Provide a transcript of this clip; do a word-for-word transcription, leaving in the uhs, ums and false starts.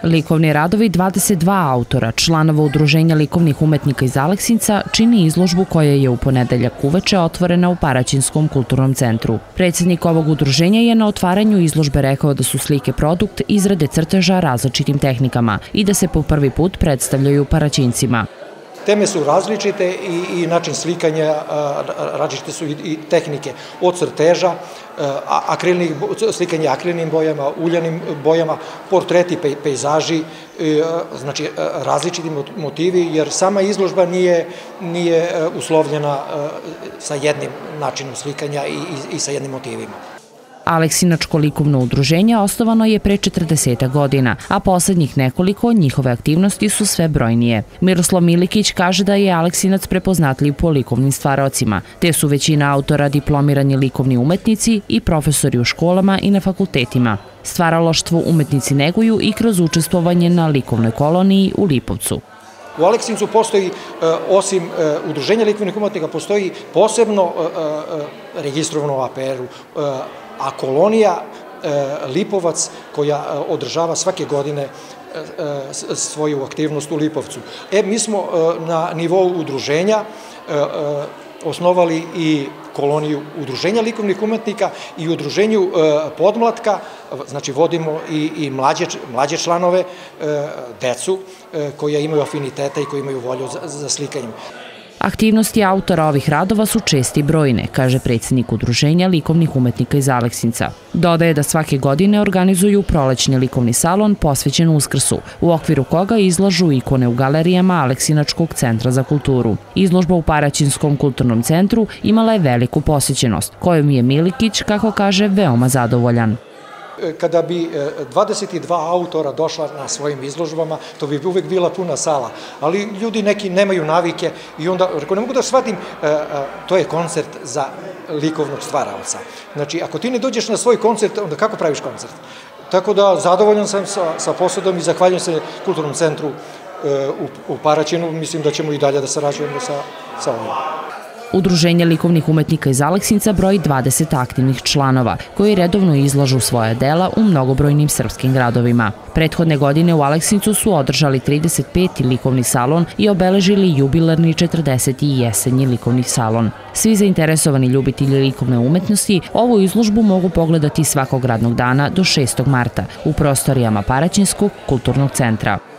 Likovni radovi dvadeset dva autora, članova Udruženja likovnih umetnika iz Aleksinca, čini izložbu koja je u ponedeljak uveče otvorena u Paraćinskom kulturnom centru. Predsjednik ovog udruženja je na otvaranju izložbe rekao da su slike produkt izrade crteža različitim tehnikama i da se po prvi put predstavljaju Paraćincima. Teme su različite i način slikanja, različite su i tehnike od crteža, slikanje akrilnim bojama, uljanim bojama, portreti, pejzaži, znači različiti motivi, jer sama izložba nije uslovljena sa jednim načinom slikanja i sa jednim motivima. Aleksinačko likovno udruženje osnovano je pre četrdesetak godina, a poslednjih nekoliko njihove aktivnosti su sve brojnije. Miroslav Milikić kaže da je Aleksinac prepoznatljiv po likovnim stvaraocima, te su većina autora diplomirani likovni umetnici i profesori u školama i na fakultetima. Stvaralaštvo umetnici neguju i kroz učestvovanje na likovnoj koloniji u Lipovcu. U Aleksincu postoji, osim udruženja likovnih umetnika, postoji posebno registrovano u A P R-u, a kolonija Lipovac koja održava svake godine svoju aktivnost u Lipovcu. E, mi smo na nivou udruženja osnovali i koloniju Udruženja likovnih umetnika i udruženju Podmlatka, znači vodimo i mlađe članove, decu koja imaju afiniteta i koji imaju volju za slikanjem. Aktivnosti autora ovih radova su česte i brojne, kaže predsjednik Udruženja likovnih umetnika iz Aleksinca. Dodaje da svake godine organizuju prolećni likovni salon posvećen Uskrsu, u okviru koga izlažu ikone u galerijama Aleksinačkog centra za kulturu. Izložba u Paraćinskom kulturnom centru imala je veliku posjećenost, kojom je Milikić, kako kaže, veoma zadovoljan. Kada bi dvadeset dva autora došla na svojim izložbama, to bi uvek bila puna sala, ali ljudi neki nemaju navike i onda, rekao, ne mogu da shvatim, to je koncert za likovnog stvaraoca. Znači, ako ti ne dođeš na svoj koncert, onda kako praviš koncert? Tako da, zadovoljan sam sa posadom i zahvaljujem se Kulturnom centru u Paraćinu, mislim da ćemo i dalje da sarađujemo sa ovim. Udruženje likovnih umetnika iz Aleksinca broji dvadeset aktivnih članova, koji redovno izlažu svoja dela u mnogobrojnim srpskim gradovima. Prethodne godine u Aleksincu su održali trideset peti likovni salon i obeležili jubilarni četrdeseti jesenji likovni salon. Svi zainteresovani ljubitelji likovne umetnosti ovu izložbu mogu pogledati svakog radnog dana do šestog marta u prostorijama Paraćinskog kulturnog centra.